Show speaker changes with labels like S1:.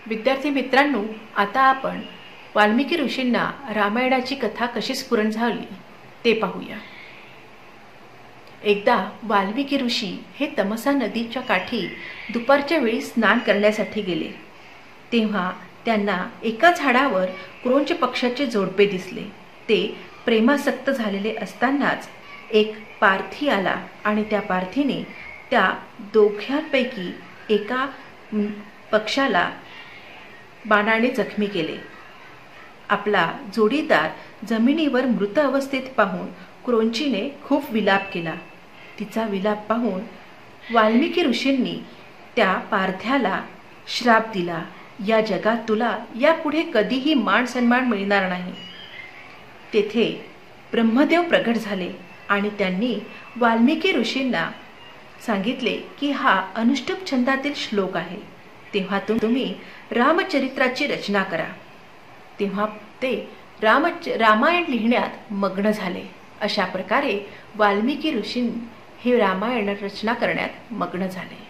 S1: विद्यार्थी मित्रांनो, आता आपण वाल्मिकी ऋषींना रामायणाची कथा कशी स्फुरण झाली ते पाहूया। एकदा वाल्मिकी ऋषी हे तमसा नदीच्या काठी दुपारच्या वेळी स्नान करण्यासाठी गेले। तेव्हा त्यांना एका झाडावर क्रोंच पक्षाचे जोडपे दिसले। ते प्रेमासक्त झालेले असतानाच एक पारथी आला आणि त्या पारथीने त्या दोघांपैकी एका पक्षाला बाणाने जखमी केले। आपला जोडीदार जमिनीवर मृत अवस्थेत पाहून क्रोंचीने खूप विलाप केला। तिचा विलाप पाहून वाल्मिकी ऋषींनी त्या पारथ्याला श्राप दिला, या जगात तुला यापुढे कधीही मान सन्मान मिळणार नाही। तेथे ब्रह्मदेव प्रगट झाले आणि त्यांनी वाल्मिकी ऋषींना सांगितले की हा अनुष्टुप छंदातील श्लोक आहे, तेव्हा तुम्ही रामचरित्राची रचना करा। तेव्हा ते रामायण लिहिण्यात मग्न झाले। अशा प्रकारे वाल्मिकी ऋषी हे रामायण रचना करण्यात मग्न झाले।